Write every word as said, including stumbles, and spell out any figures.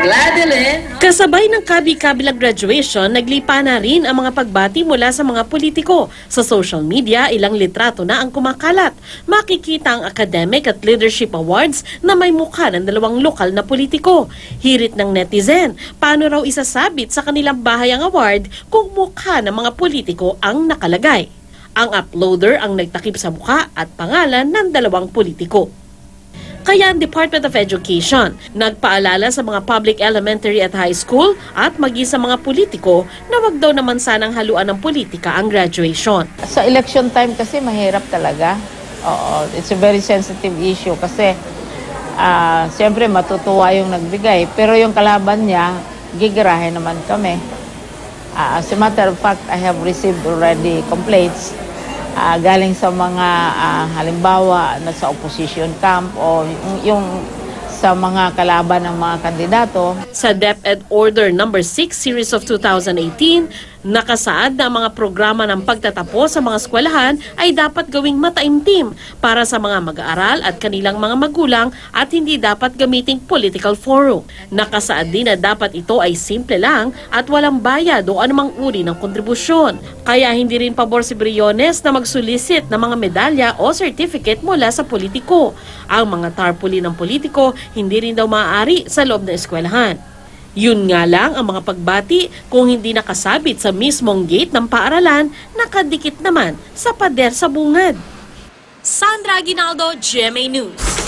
Kasabay ng kabi-kabilang graduation, naglipa na rin ang mga pagbati mula sa mga politiko. Sa social media, ilang litrato na ang kumakalat. Makikita ang academic at leadership awards na may mukha ng dalawang lokal na politiko. Hirit ng netizen, paano raw isasabit sa kanilang bahay ang award kung mukha ng mga politiko ang nakalagay? Ang uploader ang nagtakip sa mukha at pangalan ng dalawang politiko. Kaya ang Department of Education nagpaalala sa mga public elementary at high school at maging sa mga politiko na wag daw naman sanang haluan ng politika ang graduation. Sa election time kasi mahirap talaga. Oo, it's a very sensitive issue kasi uh, siyempre matutuwa yung nagbigay pero yung kalaban niya, gigirahin naman kami. Uh, as a matter of fact, I have received already complaints Uh, galing sa mga uh, halimbawa na sa opposition camp o yung, yung sa mga kalaban ng mga kandidato. Sa DepEd Order number six series of two thousand eighteen, nakasaad na ang mga programa ng pagtatapos sa mga eskwelahan ay dapat gawing mataimtim para sa mga mag-aaral at kanilang mga magulang at hindi dapat gamiting political forum. Nakasaad din na dapat ito ay simple lang at walang bayad o anumang uri ng kontribusyon. Kaya hindi rin pabor si Briones na mag-solicit ng mga medalya o certificate mula sa politiko. Ang mga tarpaulin ng politiko hindi rin daw maaari sa loob ng eskwelahan. Yun nga lang ang mga pagbati kung hindi nakasabit sa mismong gate ng paaralan, nakadikit naman sa pader sa bungad. Sandra Aguinaldo, G M A News.